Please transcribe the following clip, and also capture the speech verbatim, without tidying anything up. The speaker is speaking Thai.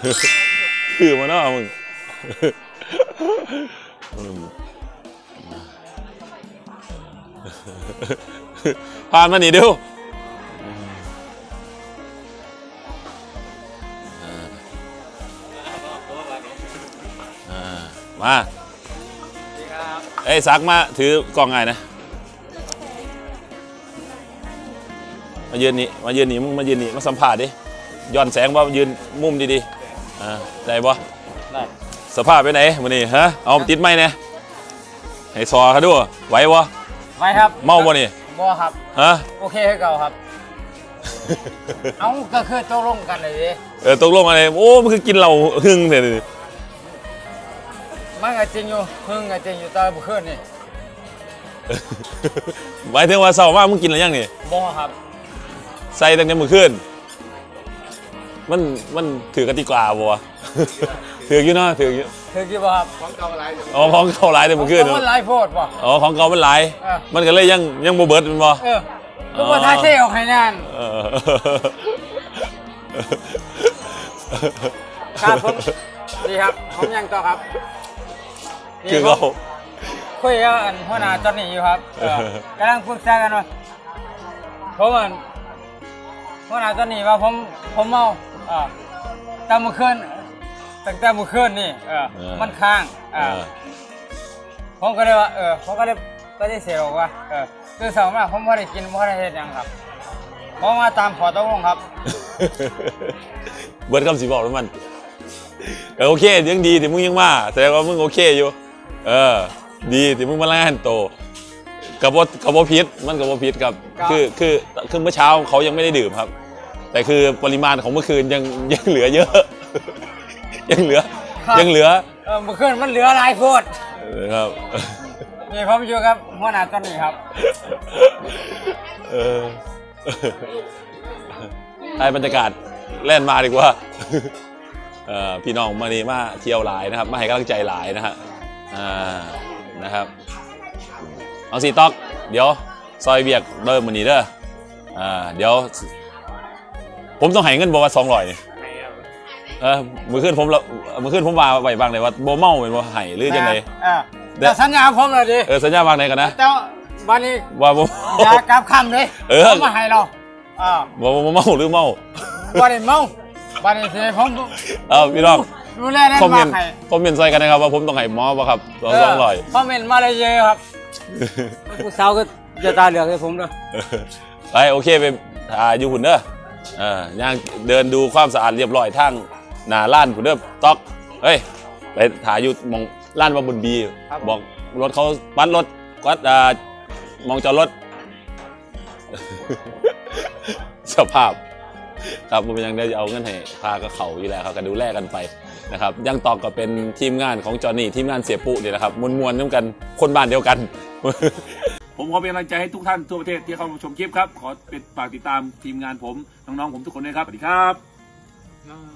คือมาเนาะมึงผ่านมาหนีดูมาเอ้ยซักมาถือกล่องไงนะมายืนนี่มายืนนี่มึงมายืนนี่มาสัมผัสดิย้อนแสงว่ายืนมุมดีๆอ่าได้ปะได้สภาพไปไหนวันนี้ฮะเอาติดไหมเนี่ยให้ซอเขาด้วยไหววะไหวครับเมาบ่นี่บ่ครับฮะโอเคให้เก่าครับเอาก็คือตกลงกันเลยดิเออตกลงอะไรโอ้มันคือกินเราหึ่งเนี่ยมันก็จริงอยู่หึ่งก็จริงอยู่ตอนบุกขึ้นนี่หมายถึงว่าเศร้ามากมึงกินอะไรยังนี่บ่ครับใส่ตั้งแต่มือขึ้นมันมันถือกติกาบ่วะถือกี่เนาะถือกี่ถือกี่บ่ครับของเก่าหลายอ๋อของเก่าหลายแต่มือขึ้นมันหลายโพดบ่อ๋อของเก่ามันหลายมันก็เลยยังยังโบเบิร์ดมันบ่เออก็บ่ท่าเท่ออกให้นั่นครับผมดีครับผมยังต่อครับคือเขาคุยกับหัวหน้าตอนนี้อยู่ครับกำลังปรึกษากันว่าผมเหมือนหัวหน้าตอนนี้ว่าผมผมเมาอ่าตั้งมือขึ้นตั้งแต่มือขึ้นนี่เออมันค้างอ่าผมก็เลยว่าเออผมก็เลยก็ได้เสียบอกว่าเออคือสองมาผมไม่ได้กินไม่ได้เห็นยังครับเพราะมาตามขอตกลงครับเบิร์ดคำสีบอกแล้วมันโอเคยังดีที่มึงยังมาแสดงว่ามึงโอเคอยู่เออดีที่มึงมาล่าโตกับว่ากับว่าพิษมันกับว่าพิษกับคือคือคือเมื่อเช้าเขายังไม่ได้ดื่มครับแต่คือปริมาณของเมื่อคืนยังยังเหลือเยอะยังเหลือยังเหลือเออเมื่อคืนมันเหลือหลายโพดครับนี่ผมอยู่ครับหัวหน้าตอนนี้ครับเออให้บรรยากาศแล่นมาดีกว่าพี่น้องมานี่มาเที่ยวหลายนะครับมาให้กำลังใจหลายนะฮะนะครับเอาสีต๊อกเดี๋ยวซอยเบียกเดิมมันนี้เด้อเดี๋ยวผมต้องให้เงินบอกว่าสองร้อยนี่เออมือขึ้นผมมือขึ้นผมว่าไหวบางเลยว่าโบเมาเป็นว่าไห้หรือยังไงแต่สัญญาผมเลยดิเออสัญญาบางไหนกันนะแต่วันนี้ว่าโบอย่ากลับคำเลยเออมาให้เราอ่าโบเมาหรือเมาวันนี้เมาวันนี้ผมเออพี่น้องดูแลได้คอมเมนต์คอมเมนต์ใส่กันนะครับว่าผมต้องให้หมอป่ะครับสองสองร้อยคอมเมนต์มาเลยเยอะครับผู้สาวก็จะตาเหลือกให้ผมด้วยไปโอเคไปถ่ายอยู่หุ่นเด้ออ่าย่างเดินดูความสะอาดเรียบร้อยทั้งหน้าล้านหุ่นเด้อต๊อกเฮ้ยไปถ่ายอยู่มองล้านมาบุญบีบอกรถเขาปัดรถกัดอ่ามองจอดรถสภาพครับผมยังได้เอาเงินให้พาก็เขาอยู่แล้วครับก็ดูแลกันไปนะครับยังต่อก็เป็นทีมงานของจอห์นนี่ทีมงานเสียปุ๊เนี่ยนะครับมวลๆร่วมกันคนบ้านเดียวกันผมขอเป็นกำลังใจให้ทุกท่านทั่วประเทศที่เข้ามาชมคลิปครับขอเป็นฝากติดตามทีมงานผมน้องๆผมทุกคนด้วยครับสวัสดีครับ